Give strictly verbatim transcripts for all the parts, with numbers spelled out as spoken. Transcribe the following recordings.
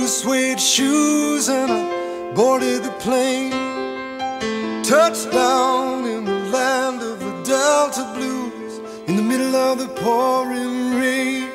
suede shoes and I boarded the plane. Touched down in the land of the Delta Blues, in the middle of the pouring rain.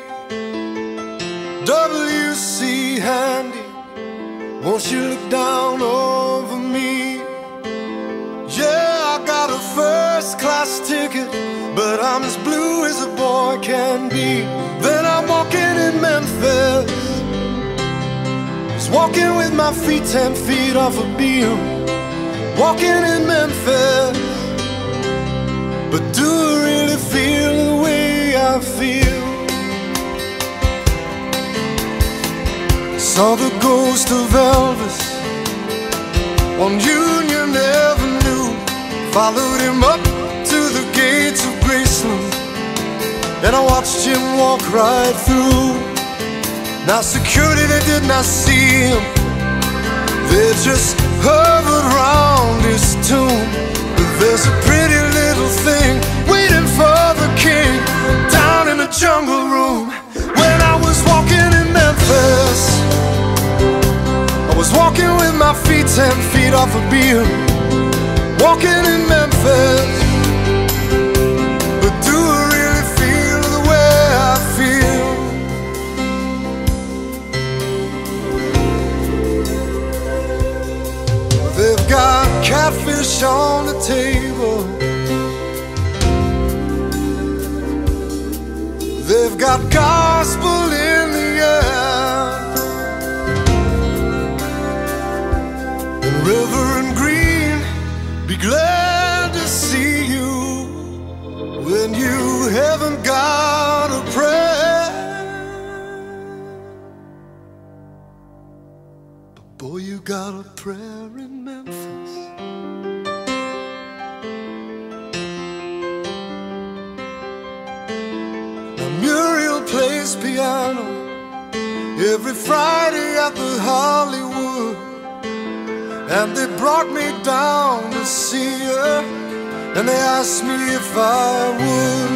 W C Handy, won't you look down over me? Yeah, I got a first class ticket, but I'm as blue as a boy can be. Then I'm walking in Memphis, just walking with my feet ten feet off a beam. Walking in Memphis, but do I really feel the way I feel? Saw the ghost of Elvis on Union Avenue, followed him up to the gates of Graceland, and I watched him walk right through. Now security, they did not see him, they just hovered round his tomb. But there's a pretty little thing waiting for the king down in the jungle room. When I was walking in Memphis, I was walking with my feet ten feet off a beam. Walking in Memphis, but do I really feel the way I feel? They've got catfish on the table, they've got gospel in the air, and Reverend Green, be glad to see you when you haven't got a prayer. But boy, you got a prayer in Memphis. Now Muriel plays piano every Friday at the Hollywood, and they brought me down to see her, and they asked me if I would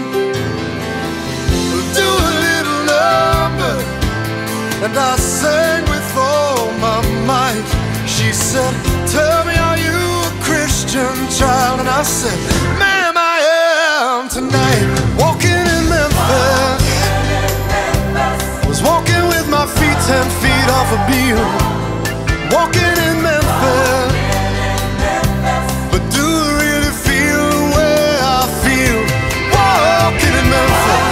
do a little number, and I sang with all my might. She said, tell me, are you a Christian child? And I said, ma'am, I am tonight. Walking in Memphis, was walking with my feet ten feet off a beam. Walking in Memphis, but do I really feel the way I feel? Walking in Memphis,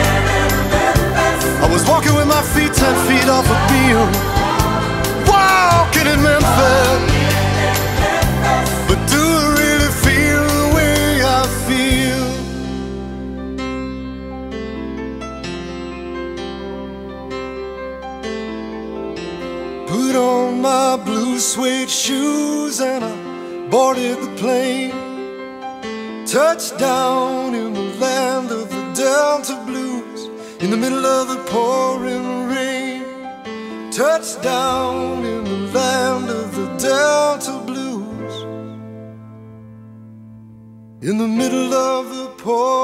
I was walking with my feet ten feet off a beam. Walking in Memphis, but do I really feel the way I feel? Put on my blue suede shoes and I boarded the plane. Touched down in the land of the Delta Blues, in the middle of the pouring rain. Touched down in the land of the Delta Blues, in the middle of the pouring rain.